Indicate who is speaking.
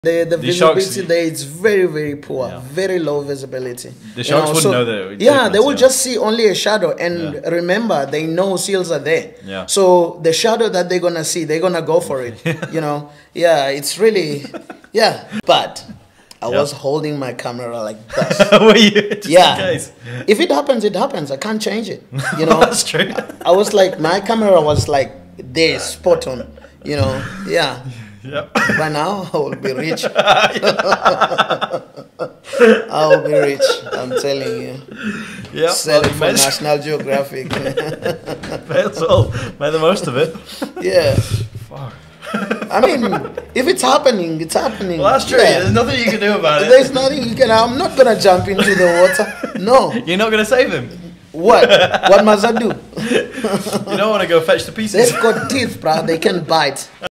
Speaker 1: The
Speaker 2: sharks,
Speaker 1: visibility there is very, very poor, very low visibility.
Speaker 2: The sharks wouldn't know that.
Speaker 1: Yeah, they will just see only a shadow. And remember, they know seals are there.
Speaker 2: Yeah.
Speaker 1: So the shadow that they're going to see, they're going to go for it. Yeah, it's really, But I was holding my camera like this.
Speaker 2: Were you? Just in case.
Speaker 1: If it happens, it happens. I can't change it. That's
Speaker 2: true.
Speaker 1: I was like, my camera was like there, spot on.
Speaker 2: Yep.
Speaker 1: By now, I will be rich. I will be rich. I'm telling you.
Speaker 2: Yeah.
Speaker 1: Sell it for National Geographic.
Speaker 2: That's all. Make the most of it.
Speaker 1: Yeah.
Speaker 2: Fuck.
Speaker 1: I mean, if it's happening, it's happening.
Speaker 2: Well, that's true. Yeah. There's nothing you can do about it.
Speaker 1: There's nothing you can. I'm not gonna jump into the water. No.
Speaker 2: You're not gonna save him.
Speaker 1: What? What must I do?
Speaker 2: You don't want to go fetch the pieces.
Speaker 1: They've got teeth, bruh. They can bite.